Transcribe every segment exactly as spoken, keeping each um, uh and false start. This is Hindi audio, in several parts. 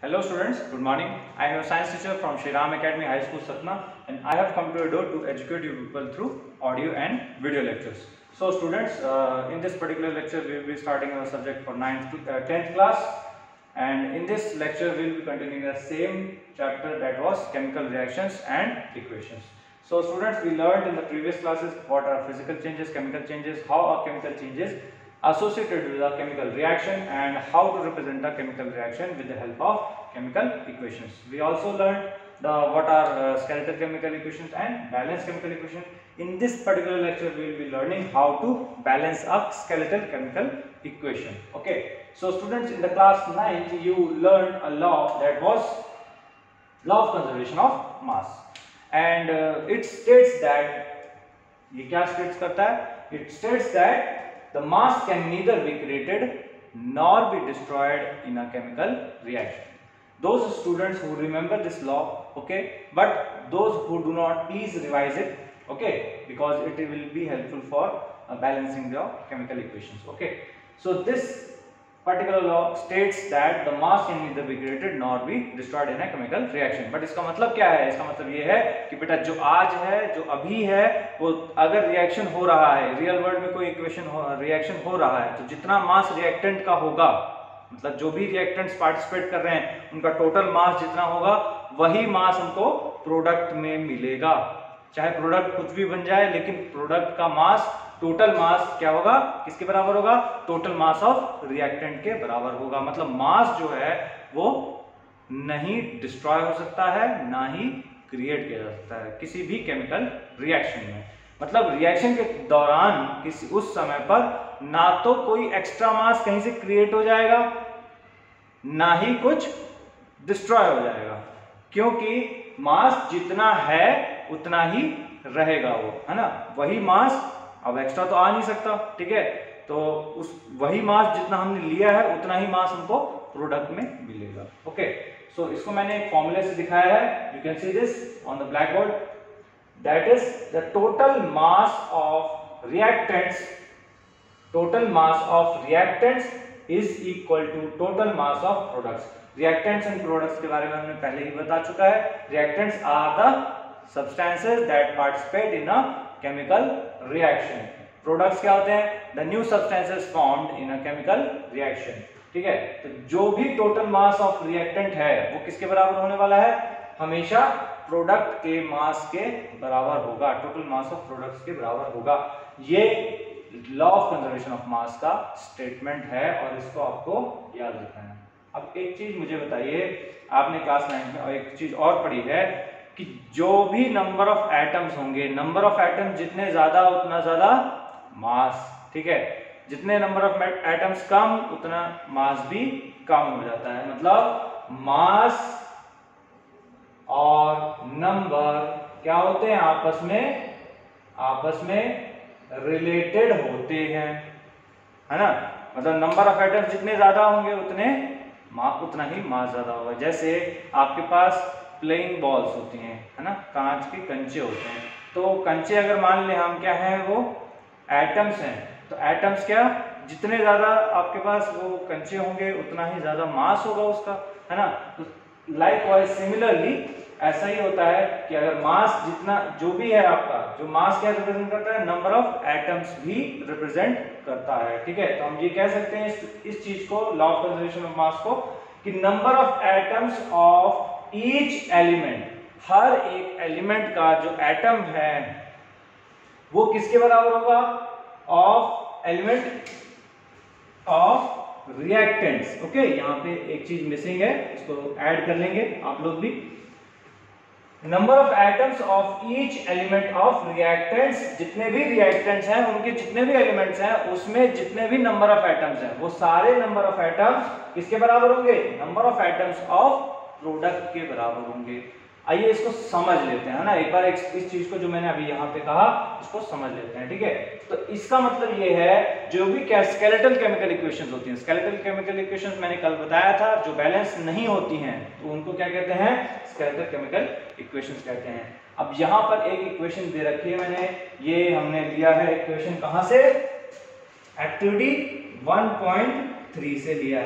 Hello students, good morning. I am your science teacher from Shri Ram Academy High School Satna, and I have come to your door to educate you people through audio and video lectures. So students, uh, in this particular lecture we will be starting our subject for ninth to uh, tenth class, and in this lecture we will be continuing the same chapter, that was chemical reactions and equations. So students, we learned in the previous classes what are physical changes, chemical changes, how are chemical changes associated with a chemical reaction, and how to represent a chemical reaction with the help of chemical equations. We also learned the what are uh, skeletal chemical equations and balanced chemical equations. In this particular lecture we will be learning how to balance a skeletal chemical equation. Okay, so students, in the class ninth you learned a law, that was law of conservation of mass, and uh, it states that, ये क्या states करता है? It states that the mass can neither be created nor be destroyed in a chemical reaction. Those students who remember this law, okay, but those who do not, please revise it, okay, because it will be helpful for uh, balancing the chemical equations. Okay, so this particular law states that the mass can neither be created nor be destroyed in a chemical reaction. But इसका मतलब क्या है? इसका मतलब ये है कि बेटा जो आज है, जो अभी है, वो अगर रिएक्शन हो रहा है, रियल वर्ल्ड में कोई इक्वेशन हो, रिएक्शन हो रहा है, तो जितना मास रिएक्टेंट का होगा, मतलब जो भी रिएक्टेंट्स पार्टिसिपेट कर रहे हैं उनका टोटल मास जितना होगा वही मास हमको प्रोडक्ट में मिलेगा। चाहे प्रोडक्ट कुछ भी बन जाए, लेकिन प्रोडक्ट का मास, टोटल मास क्या होगा, किसके बराबर होगा? टोटल मास ऑफ रिएक्टेंट के बराबर होगा। मतलब मास जो है वो नहीं डिस्ट्रॉय हो सकता है, ना ही क्रिएट किया जा सकता है किसी भी केमिकल रिएक्शन में। मतलब रिएक्शन के दौरान किसी उस समय पर ना तो कोई एक्स्ट्रा मास कहीं से क्रिएट हो जाएगा, ना ही कुछ डिस्ट्रॉय हो जाएगा, क्योंकि मास जितना है उतना ही रहेगा वो, है ना? वही मास, अब एक्स्ट्रा तो आ नहीं सकता, ठीक है? तो उस वही मास जितना हमने लिया है उतना ही मास हमको प्रोडक्ट में मिलेगा। ओके, सो इसको मैंने एक फॉर्मूले से दिखाया है, you can see this on the black board, that is the total mass of reactants, total mass of reactants is equal to total mass of products. Reactants and products के बारे में हमने पहले ही बता चुका है। Reactants are the substances that participate in a chemical reaction. Products क्या होते हैं? The new substances formed in a chemical reaction. ठीक है, तो जो भी total mass of reactant है वो किसके बराबर होने वाला है? हमेशा प्रोडक्ट के मास के बराबर होगा, टोटल मास ऑफ प्रोडक्ट्स के बराबर होगा। ये law of conservation of mass का स्टेटमेंट है और इसको आपको याद रखना है। अब एक चीज मुझे बताइए, आपने क्लास नाइन में और एक चीज और पढ़ी है कि जो भी नंबर ऑफ एटम्स होंगे, नंबर ऑफ एटम्स जितने ज्यादा उतना ज्यादा मास, ठीक है? जितने नंबर ऑफ एटम्स कम उतना मास भी कम हो जाता है। मतलब मास और नंबर क्या होते हैं? आपस में आपस में रिलेटेड होते हैं, है ना? मतलब नंबर ऑफ एटम्स जितने ज्यादा होंगे उतने उतना ही मास ज्यादा होगा। जैसे आपके पास प्लेइंग बॉल्स होती हैं, है ना, कांच के कंचे होते हैं, तो कंचे अगर मान लें हम क्या है, वो एटम्स हैं, तो एटम्स क्या, जितने ज्यादा आपके पास वो कंचे होंगे उतना ही ज्यादा मास होगा उसका, है ना? तो लाइकवाइज सिमिलरली ऐसा ही होता है कि अगर मास जितना जो भी है आपका, जो मास क्या रिप्रेजेंट करता है, नंबर ऑफ एटम्स भी रिप्रेजेंट करता है, ठीक है? तो हम ये कह सकते हैं इस, इस चीज को, law of conservation of mass को, कि number of atoms of each element, हर एक एलिमेंट का जो एटम है वो किसके बराबर होगा? Of element of reactants. Okay, यहाँ पे एक चीज मिसिंग है, इसको ऐड कर लेंगे आप लोग भी। Number of atoms of each element of reactants, जितने भी रिएक्टेंट्स हैं उनके जितने भी एलिमेंट्स हैं उसमें जितने भी नंबर ऑफ एटम्स हैं वो सारे नंबर ऑफ एटम्स किसके बराबर होंगे? Number of atoms of product के बराबर होंगे। आइए इसको समझ लेते हैं, है ना? एक बार एक, इस चीज को जो मैंने अभी यहाँ पे कहा इसको समझ लेते हैं, ठीक है? तो इसका मतलब ये है, जो भी स्केलेटल केमिकल इक्वेशंस होती हैं, स्केलेटल केमिकल इक्वेशंस मैंने कल बताया था, जो बैलेंस नहीं होती हैं तो उनको क्या कहते हैं? स्केलेटल केमिकल इक्वेशंस कहते हैं। अब यहाँ पर एक इक्वेशन दे रखी है मैंने, ये हमने लिया है इक्वेशन कहाँ से? एक्टिविटी वन पॉइंट थ्री से लिया है।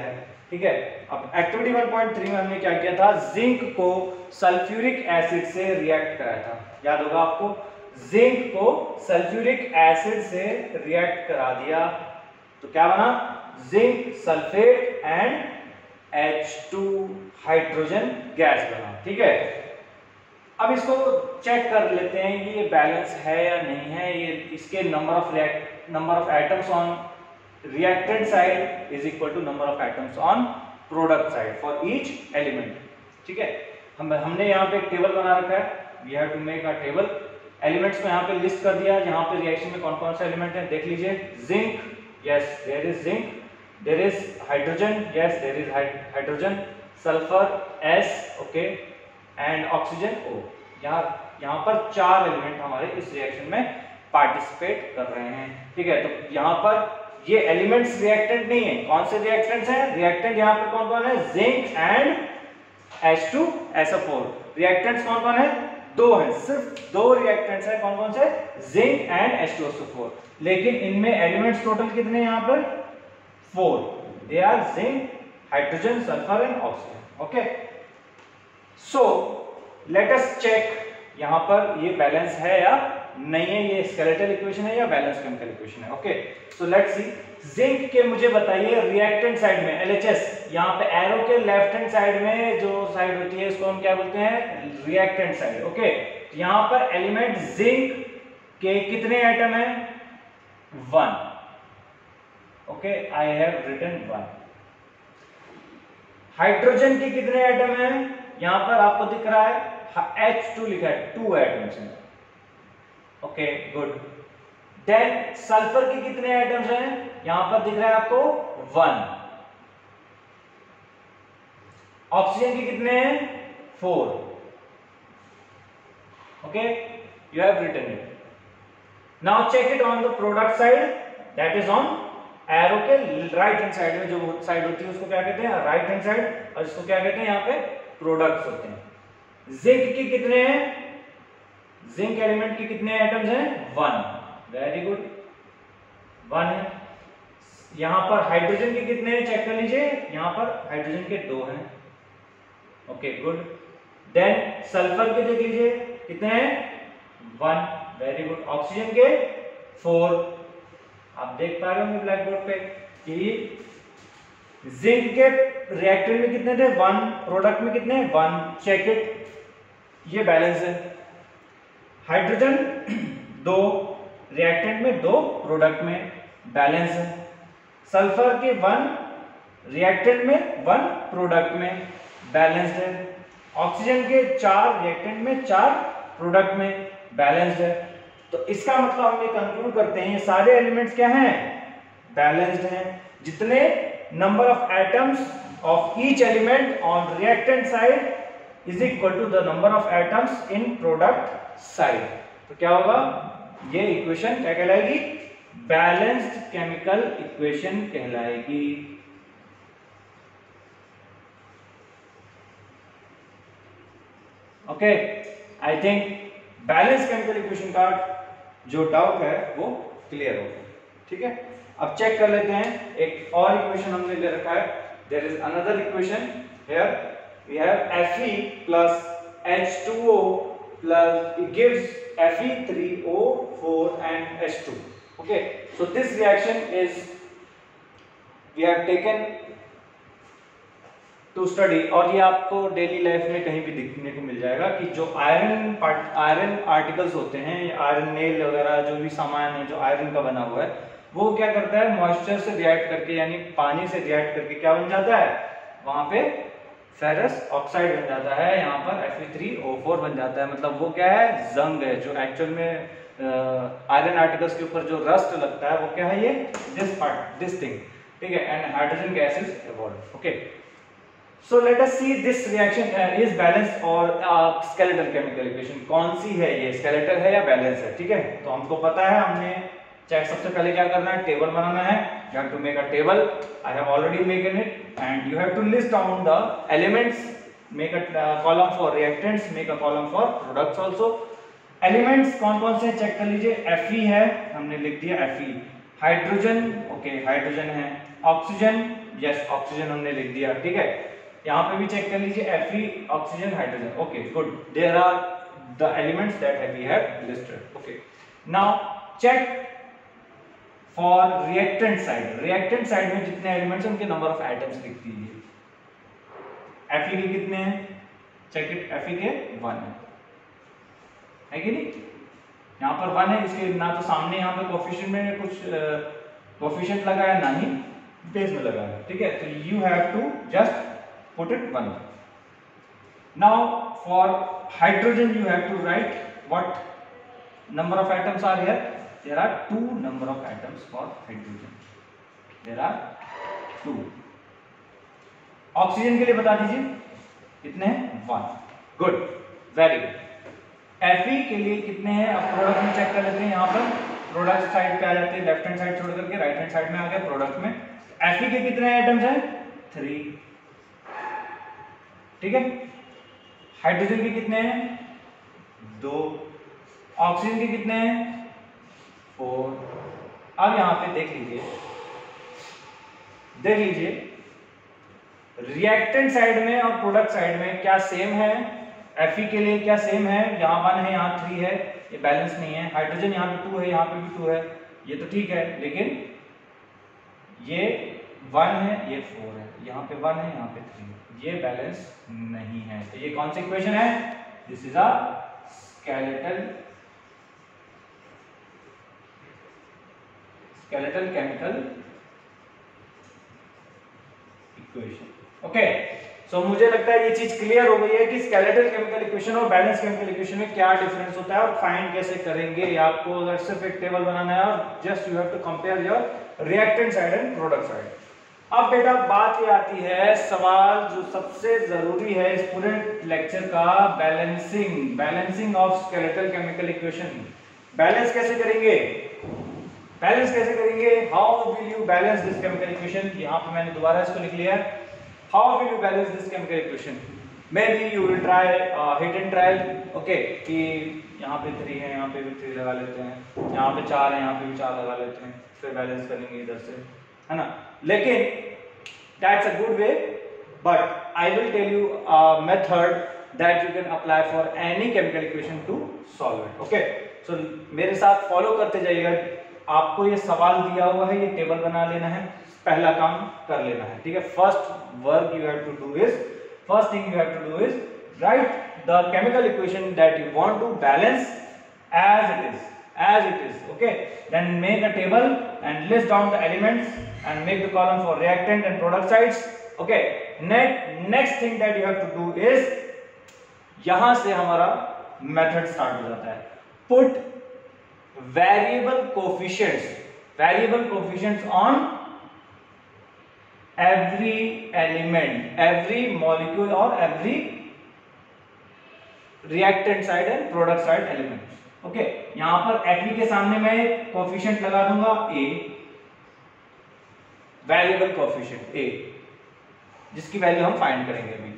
ठीक है। अब एक्टिविटी वन पॉइंट थ्री में हमने क्या किया था, जिंक को सल्फ्यूरिक एसिड से रिएक्ट कराया था, याद होगा आपको, जिंक को सल्फ्यूरिक एसिड से रिएक्ट करा दिया तो क्या बना, zinc sulphate and H two hydrogen gas बना, ठीक है। अब इसको चेक कर लेते हैं कि ये बैलेंस है या नहीं है। ये इसके number of react number of atoms on reactant side is equal to number of atoms on product side for each element, ठीक है। हम हमने यहाँ पे एक टेबल बना रखा है, we have to make a table, elements को यहाँ पे लिस्ट कर दिया, यहाँ पे रिएक्शन में कौन कौन से एलिमेंट है देख लीजिए, zinc, yes there is zinc, there is hydrogen, yes there is hydrogen, sulphur S, okay, and oxygen O. यहाँ यहाँ पर चार एलिमेंट हमारे इस रिएक्शन में पार्टिसिपेट कर रहे हैं, ठीक है। तो यहाँ पर ये एलिमेंट्स रिएक्टेंट नहीं है, कौन से रिएक्टेंट्स हैं, रिएक्टेंट यहाँ पे कौन कौन है, zinc and H two S O four. Reactants कौन कौन है, दो हैं, सिर्फ दो रिएक्टेंट्स हैं, कौन कौन से, zinc and H two S O four. लेकिन इनमें एलिमेंट्स टोटल कितने हैं यहाँ पर, four, they are zinc, hydrogen, sulphur and oxygen, okay. So let us check यहाँ पर ये बैलेंस है या नहीं है, ये स्केलेटल इक्वेशन है या बैलेंस केमिकल इक्वेशन है, okay. So let's see, zinc के मुझे बताइए रिएक्टेंट साइड में एल एच एस, यहाँ पे एरो के लेफ्ट हैंड साइड में जो साइड होती है इसको हम क्या बोलते हैं, रिएक्टेंट साइड, ओके। यहाँ पर एलिमेंट जिंक के कितने एटम हैं, one, okay, I have written one. Hydrogen के कितने एटम हैं, यहां पर आपको दिख रहा है एच टू लिखा है, टू एटम्स हैं, ओके गुड। देन सल्फर के कितने एटम्स हैं, यहां पर दिख रहा है आपको वन। ऑक्सीजन के कितने हैं, four, okay, you have written it. Now check it on the product side, that is on arrow के राइट हैंड साइड में जो साइड होती है उसको क्या कहते हैं, राइट हैंड साइड, और इसको क्या कहते हैं, यहाँ पे प्रोडक्ट्स होते हैं। जिंक के कितने हैं, जिंक एलिमेंट के कितने एटम्स हैं, वन, वेरी गुड, वन है। यहां पर हाइड्रोजन के कितने हैं, चेक कर लीजिए, यहां पर हाइड्रोजन के दो हैं, ओके गुड। देन सल्फर के देख लीजिए कितने हैं, वन, वेरी गुड। ऑक्सीजन के फोर, आप देख पा रहे होंगे ब्लैक बोर्ड पे कि जिंक के रिएक्टेंट में कितने थे, वन, प्रोडक्ट में कितने, वन, चेक इट, ये बैलेंस है। हाइड्रोजन दो, रिएक्टेंट में दो, प्रोडक्ट में बैलेंस है। सल्फर के वन, रिएक्टेंट में वन, प्रोडक्ट में बैलेंस्ड है। ऑक्सीजन के चार, रिएक्टेंट में चार, प्रोडक्ट में बैलेंस्ड है। तो इसका मतलब हम ये कंक्लूड करते हैं ये सारे एलिमेंट्स क्या हैं, बैलेंस्ड हैं। जितने number of atoms of each element on reactant side is equal to the number of atoms in product side. तो क्या होगा, ये इक्वेशन क्या कहलाएगी, बैलेंस्ड केमिकल इक्वेशन कहलाएगी। Okay, I think balance chemical equation का जो डाउट है वो क्लियर हो गया, ठीक है। अब चेक कर लेते हैं, एक और इक्वेशन हमने ले रखा है, there is another equation here, we have Fe plus H two O plus it gives Fe three O four and H two, okay। So this reaction is we have taken to study, और ये आपको डेली लाइफ में कहीं भी दिखने को मिल जाएगा कि जो आयरन पार्ट आयरन आर्टिकल्स होते हैं, आयरन नेल वगैरह जो भी सामान है जो आयरन का बना हुआ है, वो क्या करता है, मॉइस्चर से रिएक्ट करके यानी पानी से रिएक्ट करके क्या बन जाता है, वहां पे फेरस ऑक्साइड बन जाता है, यहाँ पर F e three O four बन जाता है। मतलब वो क्या है, जंग है, जो एक्चुअल में आयरन आर्टिकल्स के ऊपर जो रस्ट लगता है वो क्या है, ये दिस पार्ट, दिस थिंग, ठीक है। And hydrogen gas is evolved, okay. So let us see this reaction uh, is balanced or uh, skeletal chemical equation, कौन सी है ये, skeletal है या balance है, ठीक है। तो हमको पता है, हमने चेक सबसे पहले क्या करना है, टेबल बनाना है, you have to make a table, I have already made it, and you have to list down the elements, make a uh, column for reactants, make a column for products also। elements कौन कौन से चेक कर लीजिए, Fe है, हमने लिख दिया Fe, हाइड्रोजन, ओके हाइड्रोजन है, ऑक्सीजन यस ऑक्सीजन हमने लिख दिया, ठीक है। यहाँ पे भी चेक कर लीजिए Fe oxygen hydrogen, okay good, there are the elements that we have listed, okay. Now check for reactant side, reactant side में जितने एलिमेंट्स हैं उनके नंबर ऑफ एटम्स लिख दीजिए। Fe के कितने हैं, चेक इट, Fe के वन है, है कि नहीं, यहाँ पर वन है, इसके ना तो सामने यहाँ पे कोफिशिएंट में कुछ कोफिशिएंट लगा है ना ही बेस में लगा है, ठीक है। तो you have to just put it one. Now for hydrogen you have to write what number of atoms are here, there are two number of atoms for hydrogen, there are two. Oxygen के लिए बता दीजिए कितने हैं, one, good, very good. Fe के लिए कितने हैं, अब प्रोडक्ट में चेक कर लेते हैं। यहाँ पर प्रोडक्ट साइड पे आ जाते हैं, लेफ्ट हैंड साइड छोड़ करके राइट हैंड साइड में आ गया प्रोडक्ट में। Fe के कितने एटम्स हैं, थ्री, ठीक है। हाइड्रोजन के कितने हैं, दो। ऑक्सीजन के कितने हैं, फोर। अब यहाँ पे देख लीजिए, देख लीजिए रिएक्टेंट साइड में और प्रोडक्ट साइड में क्या सेम है, Fe के लिए क्या सेम है, यहाँ वन है यहाँ थ्री है, ये बैलेंस नहीं है। हाइड्रोजन यहाँ पे टू है यहाँ पे भी टू है, ये तो ठीक है, लेकिन ये वन है ये फोर है, यहाँ पे वन है यहाँ पे थ्री है, ये बैलेंस नहीं है। तो ये कौन सी इक्वेशन है, this is a skeletal skeletal chemical equation, okay. So मुझे लगता है ये चीज क्लियर हो गई है कि स्केलेटल केमिकल इक्वेशन और बैलेंस केमिकल इक्वेशन में क्या डिफरेंस होता है और फाइंड कैसे करेंगे। ये आपको अगर सिर्फ एक टेबल बनाना है और just you have to compare your reactant side and product side. अब बेटा बात ये आती है, सवाल जो सबसे जरूरी है इस पूरे लेक्चर का, balancing, balancing of skeletal chemical equation. Balance कैसे करेंगे, बैलेंस कैसे करेंगे, how will you balance this chemical equation. यहाँ पे मैंने दोबारा इसको लिख लिया है, how will you balance this chemical equation, maybe you will try uh, hit and trial, okay, कि यहाँ पे थ्री है यहाँ पे भी थ्री लगा लेते हैं, यहाँ पे चार है यहाँ पे भी चार लगा लेते हैं, फिर बैलेंस करेंगे इधर से, है ना। लेकिन that's a good way, but I will tell you a method that you can apply for any chemical equation to solve it, okay। so मेरे साथ follow करते जाइएगा, आपको ये सवाल दिया हुआ है, ये टेबल बना लेना है, पहला काम कर लेना है, ठीक है। First work you have to do is, first thing you have to do is write the chemical equation that you want to balance as it is, as it is, okay। then make a table and list down the elements and make the column for reactant and product sides, okay। next next thing that you have to do is, यहां से हमारा मेथड स्टार्ट हो जाता है, put variable coefficients, variable coefficients on every element, every molecule or every reactant side and product side elements, okay. यहां पर Fe के सामने मैं कोफिशिएंट लगा दूंगा A, वेरिएबल कोफिशिएंट A, जिसकी वैल्यू हम फाइंड करेंगे अभी,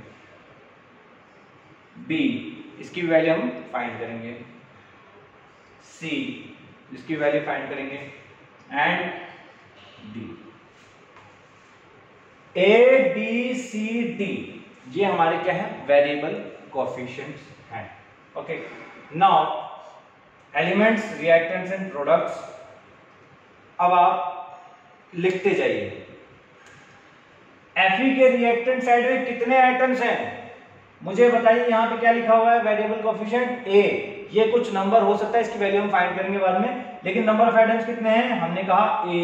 B, इसकी वैल्यू हम फाइंड करेंगे, C, इसकी वैल्यू फाइंड करेंगे, and D। A, B, C, D ये हमारे क्या है, वेरिएबल कोफिशिएंट्स हैं, okay. Now elements, reactants and products, अब आप लिखते जाइए। Fe के रिएक्टेंट साइड में कितने आइटम्स हैं, मुझे बताइए। यहाँ पे क्या लिखा हुआ है, वेरिएबल कोफिशिएंट A, ये कुछ नंबर हो सकता है, इसकी वैल्यू हम फाइंड करेंगे बाद में, लेकिन नंबर ऑफ आइटम्स कितने हैं, हमने कहा A,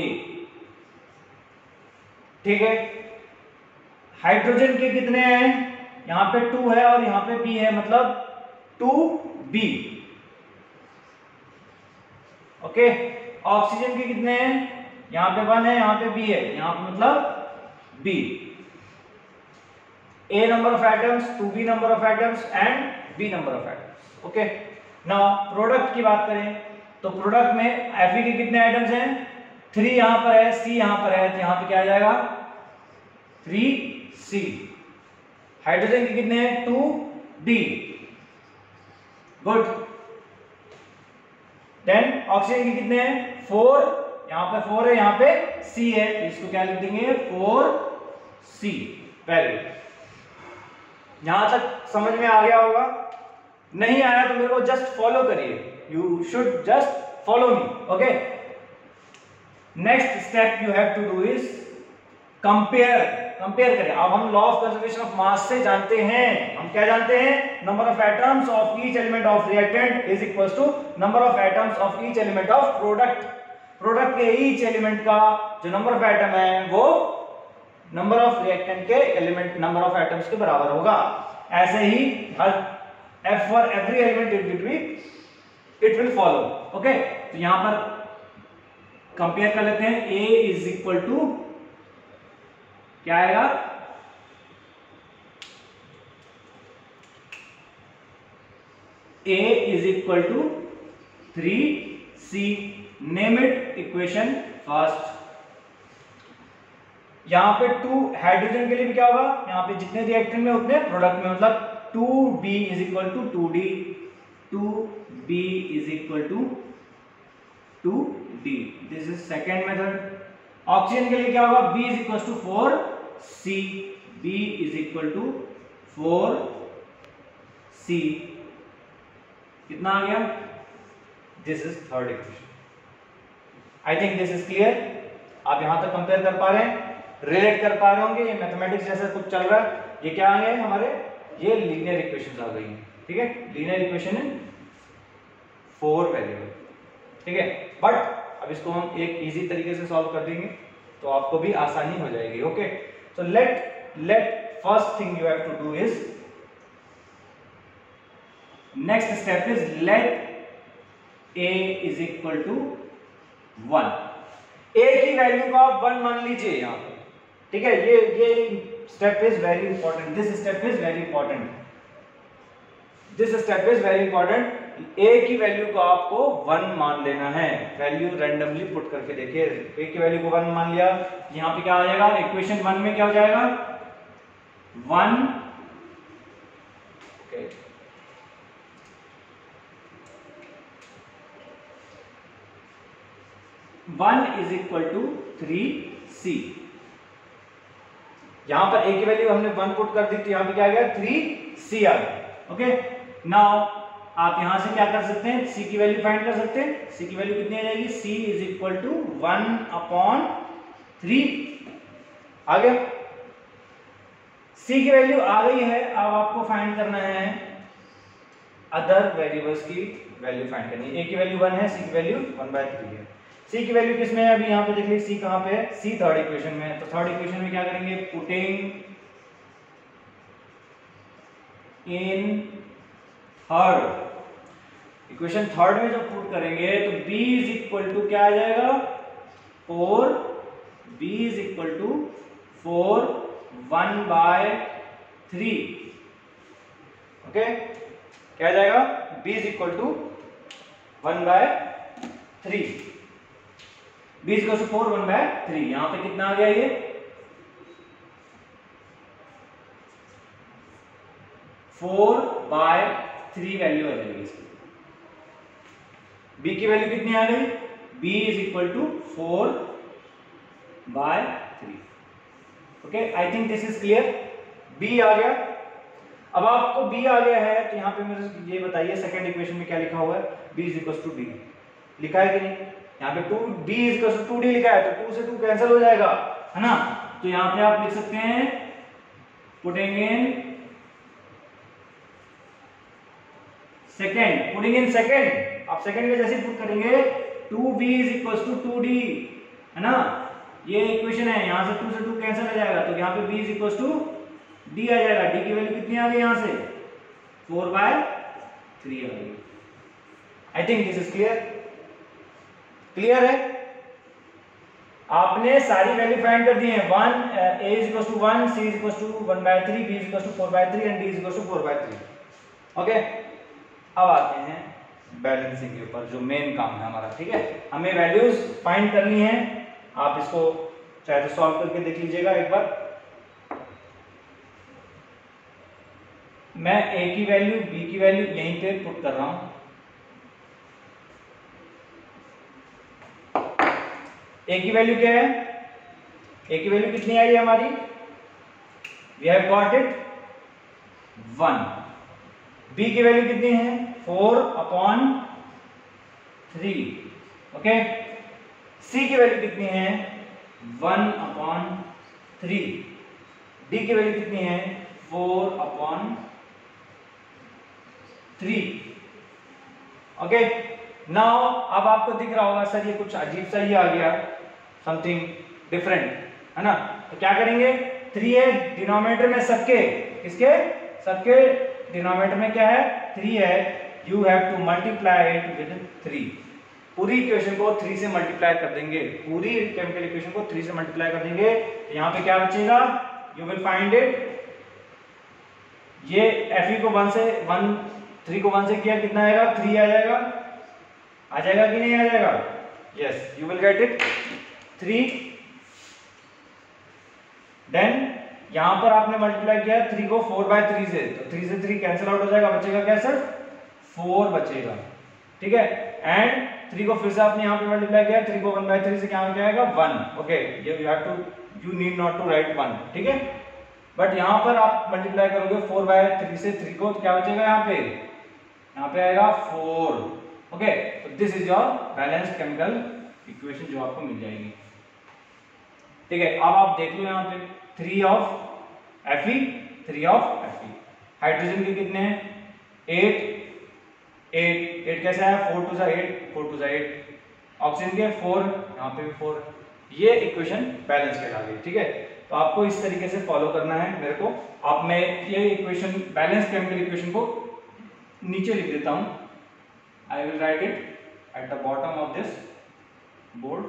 ठीक है। हाइड्रोजन के कितने हैं, यहाँ पे टू है और यहाँ पे B है, मतलब टू B, ओके। ऑक्सीजन के कितने हैं, यहाँ पे वन है यहाँ पे B है, यहाँ पे मतलब B। A number of atoms, two B number of atoms and B number of atoms, okay. Now product की बात करें तो प्रोडक्ट में Fe के कितने आइटम्स हैं, थ्री यहाँ पर है, C यहाँ पर है, तो यहाँ पे क्या आ जाएगा, थ्री C। हाइड्रोजन के कितने हैं, two D, good. Then oxygen के कितने हैं, फोर, यहाँ पे फोर है यहाँ पे C है, तो इसको क्या लिख देंगे, फोर सी। वेरी गुड, यहां तक समझ में आ गया होगा। नहीं आया तो मेरे को जस्ट फॉलो करिए, you should just follow me. Okay, next step you have to do is compare. Compare करें। अब हम law of conservation of mass से जानते हैं, हम क्या जानते हैं, number of atoms of each element of reactant is equal to number of atoms of each element of product. Product के ईच एलिमेंट का जो नंबर ऑफ एटम है वो नंबर ऑफ रिएक्टेंट के एलिमेंट नंबर ऑफ एटम्स के बराबर होगा। ऐसे ही हर if for every element it will be it will follow. Okay, तो यहां पर कंपेयर कर लेते हैं। ए इज इक्वल टू क्या आएगा, A is equal to three C. Name it equation first. यहां पे टू हाइड्रोजन के लिए भी क्या होगा, यहां पे जितने रिएक्टेंट में उतने प्रोडक्ट में, मतलब two B is equal to two D, two B is equal to two D. This is second method. Oxygen के लिए क्या होगा, B is equal to four C, B is equal to four C. कितना आ गया, this is third equation. I think this is clear. आप यहां तक कंपेयर कर पा रहे हैं, रिलेट कर पा रहे होंगे। ये मैथमेटिक्स जैसा कुछ चल रहा है। ये क्या आ गए हमारे, ये लीनियर इक्वेशंस आ गई हैं। ठीक है, लीनियर इक्वेशन है फोर वेरिएबल। ठीक है, बट अब इसको हम एक इजी तरीके से सॉल्व कर देंगे तो आपको भी आसानी हो जाएगी। Okay, so let let first thing you have to do is next step is let a is equal to one. a की वैल्यू को आप वन मान लीजिए यहां पर। ठीक है, ये ये step is very important, this step is very important, this step is very important. a की वैल्यू को आपको वन मान लेना है। वैल्यू रैंडमली पुट करके देखिए, a की वैल्यू को वन मान लिया, यहां पे क्या आ जाएगा, इक्वेशन वन में क्या हो जाएगा, one. Okay, one is equal to three C. यहां पर a की वैल्यू हमने वन पुट कर दी, तो यहां पे क्या आ गया, थ्री सी आ गया। ओके, नाउ आप यहां से क्या कर सकते हैं, c की वैल्यू फाइंड कर सकते हैं। c की वैल्यू कितनी आ जाएगी, c is equal to one upon three. आ गया, c की वैल्यू आ गई है। अब आपको फाइंड करना है अदर वेरिएबल्स की वैल्यू फाइंड करनी है। a की वैल्यू वन है, c की वैल्यू वन बाय थ्री है। c की वैल्यू किस में है, अभी यहां पे देख लीजिए c कहां पे है, c थर्ड इक्वेशन में है। तो थर्ड इक्वेशन में क्या करेंगे, putting in third equation, third में जब पुट करेंगे तो b इज इक्वल टू क्या आ जाएगा, four. b is equal to four one by three. Okay, क्या आ जाएगा, b is equal to one by three, b is equal to four one by three. यहां पे कितना आ गया, ये फोर बाय थ्री वैल्यू आ जाएगी इसकी। b की वैल्यू कितनी आ गई, b is equal to four by three. Okay, I think this is clear. b आ गया। अब आपको b आ गया है तो यहाँ पे मुझे ये बताइए सेकंड इक्वेशन में क्या लिखा हुआ है, b is equal to D लिखा है कि नहीं। यहाँ पे two b is equal to two D लिखा है, तो टू से टू कैंसिल हो जाएगा, है ना। तो यहाँ पे आप लिख सकते हैं putting in second, putting in second. आप सेकंड में जैसे पुट करेंगे two B is equal to two D, है ना। ये इक्वेशन है, यहां से टू से टू कैंसिल हो जाएगा, तो यहाँ पे b is equal to D आ जाएगा। d की वैल्यू कितनी आ गई, यहां से फोर बाय थ्री आ गई। I think this is clear. Clear है, आपने सारी वैल्यू फाइंड कर दी है। One a is equal to one, c is equal to one by three, b is equal to four by three and d is equal to four by three. Okay, अब आते हैं बैलेंसिंग के ऊपर, जो मेन काम है हमारा। ठीक है, हमें वैल्यूज फाइंड करनी है। आप इसको चाहे तो सॉल्व करके देख लीजिएगा एक बार। मैं a की वैल्यू, b की वैल्यू यहीं पे पुट कर रहा हूं। a की वैल्यू क्या है, a की वैल्यू कितनी आई है हमारी, we have got it one. b की वैल्यू कितनी है, four upon three. Okay, c की वैल्यू कितनी है, वन अपॉन थ्री। d की वैल्यू कितनी है, four upon three. Okay, now अब आपको दिख रहा होगा सर ये कुछ अजीब सा ही आ गया, समथिंग डिफरेंट, है ना। तो क्या करेंगे, थ्री है डिनोमिनेटर में सबके, किसके, सबके डिनोमिनेटर में क्या है, थ्री है। You have to multiply it with three. पूरी इक्वेशन को थ्री से मल्टीप्लाई कर देंगे, पूरी केमिकल इक्वेशन को थ्री से मल्टीप्लाई कर देंगे। तो यहाँ पे क्या बचेगा, यू विल फाइंड इट, ये Fe को वन से वन, थ्री को वन से किया कितना आएगा, थ्री आ जाएगा, आ जाएगा कि नहीं आ जाएगा, yes, you will get it three. Then यहां पर आपने मल्टीप्लाई किया थ्री को फोर बाय थ्री से, तो थ्री से थ्री कैंसिल आउट हो जाएगा, बचेगा क्या, सिर्फ फोर बचेगा, ठीक है। एंड थ्री को फिर से आपने यहाँ पे मल्टीप्लाई किया, थ्री को वन बाय थ्री से क्या हो जाएगा, one. Okay, you have to, you need not to write one, ठीक है। बट यहाँ पर आप मल्टीप्लाई करोगे फोर बाय थ्री से, थ्री को तो क्या बचेगा यहाँ पे, यहाँ पे आएगा फोर। ओके, तो this is your balanced chemical equation जो आपको मिल जाएगी, ठीक है। अब आप देख लो यहाँ पे three of Fe, three of Fe। Hydrogen के कितने हैं, एट, एट, एट कैसे आया, फोर टू सा एट, फोर टू सा एट। ऑक्सीजन के फोर, यहाँ पे भी फोर। ये इक्वेशन बैलेंस कहला गई, ठीक है। तो आपको इस तरीके से फॉलो करना है मेरे को। आप मैं ये इक्वेशन, बैलेंस केमिकल इक्वेशन को नीचे लिख देता हूं, I will write it at the bottom of this board.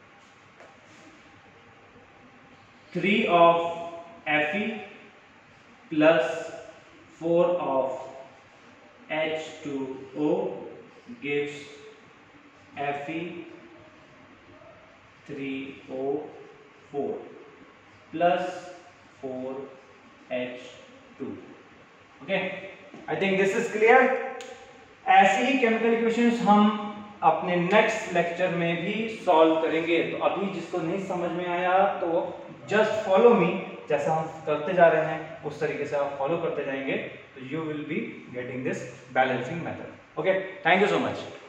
Three of Fe plus four of H two O gives Fe three O four plus four H two. Okay, I think this is clear. ऐसी ही केमिकल इक्वेशंस हम अपने नेक्स्ट लेक्चर में भी सॉल्व करेंगे। तो अभी जिसको नहीं समझ में आया तो जस्ट फॉलो मी, जैसा हम करते जा रहे हैं उस तरीके से आप फॉलो करते जाएंगे, तो you will be getting this balancing method. Okay, thank you so much.